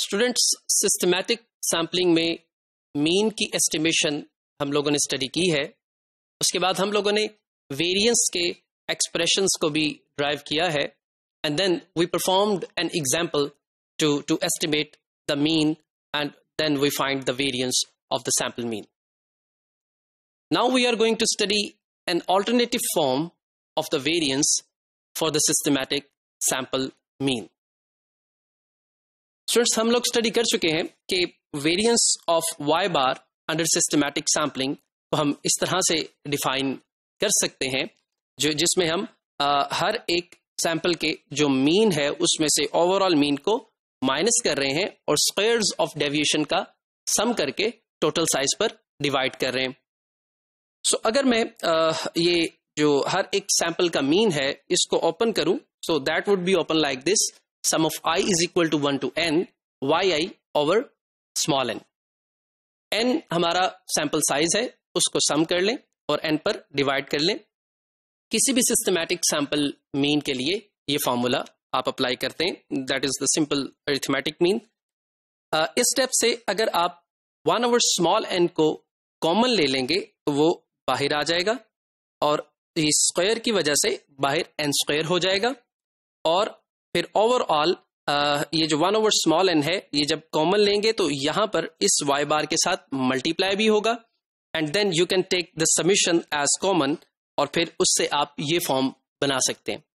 Students, systematic sampling में mean की estimation हम लोगों ने स्टडी की है। उसके बाद हम लोगों ने वेरिएंस के एक्सप्रेशंस को भी ड्राइव किया है, and then we performed an example to estimate the mean, and then we find the variance of the sample mean. Now we are going to study an alternative form of the variance for the systematic sample mean. Students, हम लोग study कर चुके हैं कि variance of y bar under systematic sampling को हम इस तरह से डिफाइन कर सकते हैं, जिसमें हम हर एक सैंपल के जो मीन है उसमें से ओवरऑल मीन को माइनस कर रहे हैं और स्क्वायर्स ऑफ डेविएशन का सम करके टोटल साइज पर डिवाइड कर रहे हैं। सो अगर मैं ये जो हर एक सैंपल का मीन है इसको ओपन करूं, so that would be open like this, sum of i is equal to 1 to n yi over small n। n हमारा सैंपल साइज है, उसको सम कर लें और n पर डिवाइड कर लें। किसी भी सिस्टमैटिक सैंपल मीन के लिए ये फॉर्मूला आप अप्लाई करते हैं, that is the simple arithmetic mean. इस स्टेप से अगर आप 1 ओवर स्मॉल n को कॉमन ले लेंगे तो वो बाहर आ जाएगा और इस स्क्वायर की वजह से बाहर n स्क्वायर हो जाएगा, और फिर ओवरऑल ये जो 1 ओवर स्मॉल n है ये जब कॉमन लेंगे तो यहां पर इस y बार के साथ मल्टीप्लाई भी होगा, and then you can take the summation as common, और फिर उससे आप ये फॉर्म बना सकते हैं।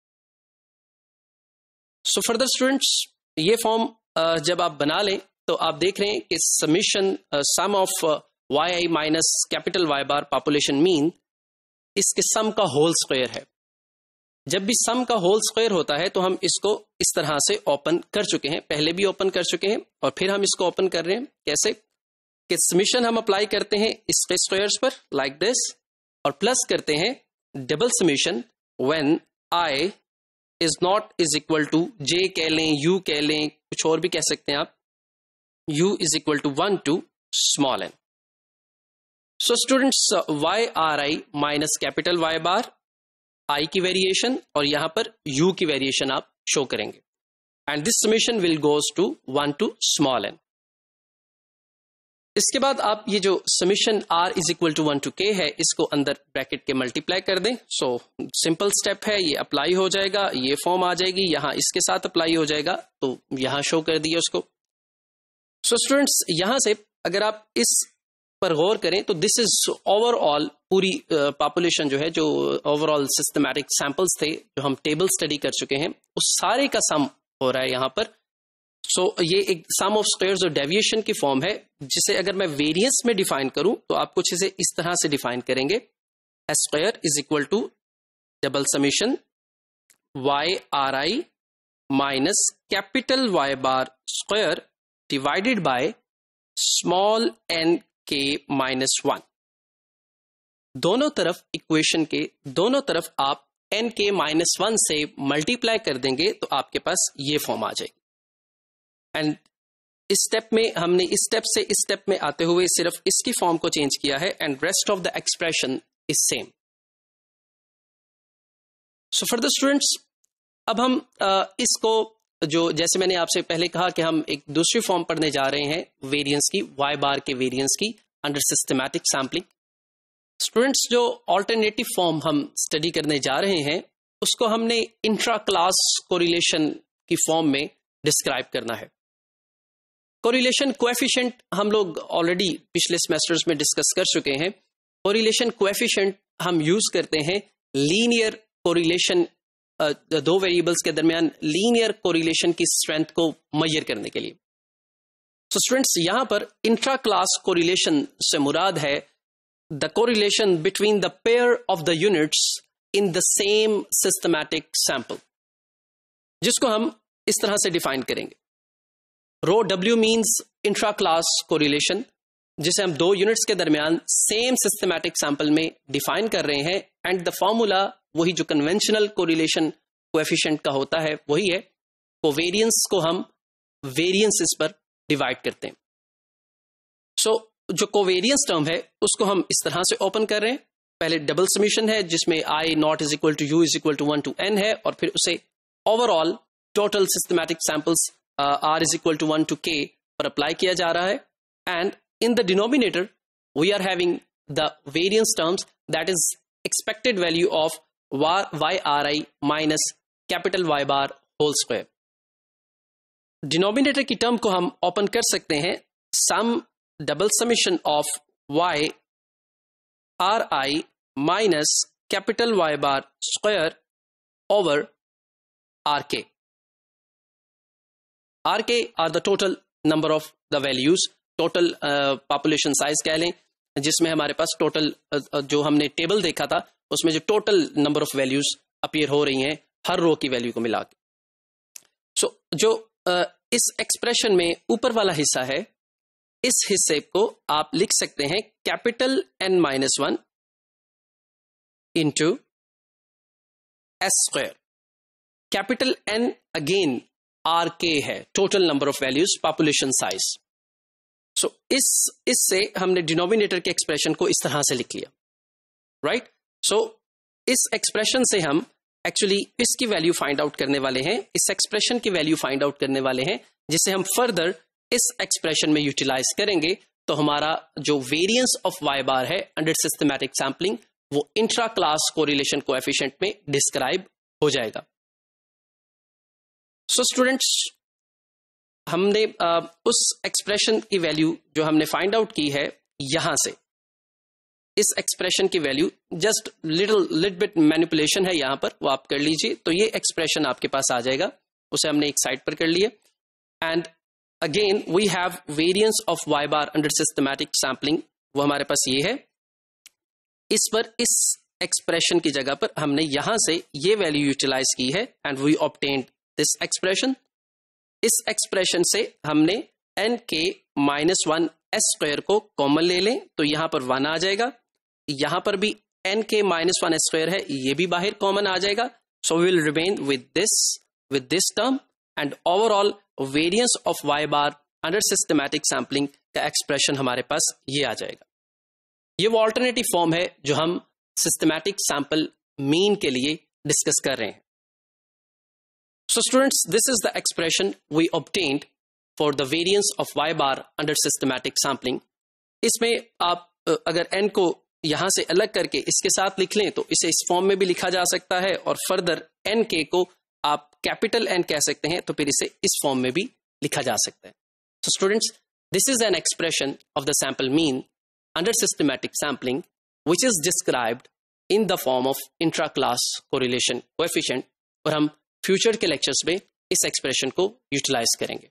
सो फर्दर स्टूडेंट्स, ये फॉर्म जब आप बना लें तो आप देख रहे हैं कि summation sum of yi minus capital Y bar population mean, इसके सम का होल स्क्वायर है। जब भी सम का होल स्क्वायर होता है तो हम इसको इस तरह से ओपन कर चुके हैं, पहले भी ओपन कर चुके हैं और फिर हम इसको ओपन कर रहे हैं। कैसे कि समीशन हम अप्लाई करते हैं इसके स्क्वायर्स पर लाइक दिस, और प्लस करते हैं double summation when i is not is equal to j कह लें, u कह लें, कुछ और भी कह सकते हैं आप, u is equal to 1 to small n. So students, yi minus capital Y bar i की वेरिएशन और यहां पर u की वेरिएशन आप शो करेंगे, and this summation will goes to 1 to small n. इसके बाद आप ये जो summation r is equal to 1 to k है इसको अंदर ब्रैकेट के मल्टीप्लाई कर दें। सो सिंपल स्टेप है, ये अप्लाई हो जाएगा, ये फॉर्म आ जाएगी, यहां इसके साथ अप्लाई हो जाएगा तो यहां शो कर दिया उसको। सो स्टूडेंट्स, यहां से अगर आप इस पर गौर करें तो दिस इज ओवरऑल पूरी पॉपुलेशन जो है, जो ओवरऑल सिस्टमैटिक सैंपल्स थे जो हम टेबल स्टडी कर चुके हैं, उस सारे का सम हो रहा है यहां पर। सो ये एक सम ऑफ स्क्वायर्स और डेविएशन की फॉर्म है, जिसे अगर मैं वेरिएंस में डिफाइन करूं तो आप कुछ इसे इस तरह से डिफाइन करेंगे, S square is equal to double summation yi minus capital Y bar square divided by small n k minus 1। दोनों तरफ इक्वेशन के दोनों तरफ आप n k माइनस 1 से मल्टीप्लाई कर देंगे तो आपके पास ये फॉर्म आ जाएगी। एंड इस स्टेप में हमने इस स्टेप से इस स्टेप में आते हुए सिर्फ इसकी फॉर्म को चेंज किया है, and rest of the expression is same. So for the students, अब हम इसको जो जैसे मैंने आपसे पहले कहा कि हम एक दूसरी फॉर्म पढ़ने जा रहे हैं वेरिएंस की, y बार के वेरिएंस की अंडर सिस्टमैटिक सैम्पलिंग। स्टूडेंट्स, जो ऑल्टरनेटिव फॉर्म हम स्टडी करने जा रहे हैं उसको हमने इंट्रा क्लास कोरिलेशन की फॉर्म में डिस्क्राइब करना है। कोरिलेशन कोएफिशिएंट हम लोग ऑलरेडी पिछले सेमेस्टर्स में डिस्कस कर चुके हैं। कोरिलेशन कोएफिशिएंट हम यूज करते हैं लीनियर कोरिलेशन, दो वेरिएबल्स के दरमियान लीनियर कोरिलेशन की स्ट्रेंथ को मेजर करने के लिए। सो स्टूडेंट्स, यहां पर इंट्रा क्लास कोरिलेशन से मुराद है the correlation between the pair of the units in the same systematic sample, जिसको हम इस तरह से डिफाइन करेंगे। Rho W means intra class correlation, जिसे हम दो यूनिट्स के दरमियान सेम सिस्टमैटिक सैंपल में डिफाइन कर रहे हैं, एंड द फॉर्मूला वही जो कन्वेंशनल कोरिलेशन कोएफिशिएंट का होता है वही है। कोवेरियंस को हम वेरिएंसेस पर डिवाइड करते हैं। सो जो कोवेरियंस टर्म है उसको हम इस तरह से ओपन कर रहे हैं। पहले डबल समीशन है जिसमें i not is equal to u is equal to 1 to n है, और फिर उसे overall total systematic samples r is equal to 1 to k पर अप्लाई किया जा रहा है, and in the denominator we are having the variance terms, that is expected value of Y R I minus capital Y bar whole square. Denominator की term को हम open कर सकते हैं, सम double summation of Y R I minus capital Y bar square over R K. R K are the total number of the values, total population size कह लें, जिसमें हमारे पास टोटल जो हमने टेबल देखा था उसमें जो total number of values appear हो रही हैं हर रो की वैल्यू को मिला के। सो जो इस एक्सप्रेशन में ऊपर वाला हिस्सा है, इस हिस्से को आप लिख सकते हैं capital N minus 1 into S square. Capital N again R K है, total number of values, population size. So इससे हमने डिनोमिनेटर के एक्सप्रेशन को इस तरह से लिख लिया, राइट। सो इस एक्सप्रेशन से हम एक्चुअली इसकी वैल्यू फाइंड आउट करने वाले हैं, इस एक्सप्रेशन की वैल्यू फाइंड आउट करने वाले हैं, जिसे हम फर्दर इस एक्सप्रेशन में यूटिलाइज करेंगे। तो हमारा जो वेरिएंस ऑफ वाई बार है अंडर सिस्टमैटिक सैम्पलिंग, वो इंट्रा क्लास कोरिलेशन कोएफिशिएंट में डिस्क्राइब हो जाएगा। सो स्टूडेंट्स, हमने उस एक्सप्रेशन की वैल्यू जो हमने फाइंड आउट की है यहां से, इस एक्सप्रेशन की value just little bit manipulation है यहां पर, वो आप कर लीजिए। तो ये एक्सप्रेशन आपके पास आ जाएगा, उसे हमने एक साइड पर कर लिया। And again we have variance of Y bar under systematic sampling, वो हमारे पास ये है। इस पर इस एक्सप्रेशन की जगह पर हमने यहां से ये वैल्यू यूटिलाइज की है and we obtained this expression. इस एक्सप्रेशन से हमने N K minus 1 S square को कॉमन ले लें तो यहां पर 1 आ जाएगा, यहां पर भी N K minus 1 S square है, ये भी बाहर कॉमन आ जाएगा। So we will remain with this term, and overall variance of Y bar under systematic sampling का एक्सप्रेशन हमारे पास ये आ जाएगा। ये वो ऑल्टरनेटिव फॉर्म है जो हम सिस्टमैटिक सैंपल मीन के लिए डिस्कस कर रहे हैं। So students, this is the expression we obtained for the variance of y bar under systematic sampling. इसमें आप अगर n को यहां से अलग करके इसके साथ लिख लें तो इसे इस फॉर्म में भी लिखा जा सकता है, और फर्दर n k को आप कैपिटल N कह सकते हैं तो फिर इसे इस फॉर्म में भी लिखा जा सकता है। So students, this is an expression of the sample mean under systematic sampling which is described in the form of intra-class correlation coefficient, और हम फ्यूचर के लेक्चर्स में इस एक्सप्रेशन को यूटिलाइज करेंगे।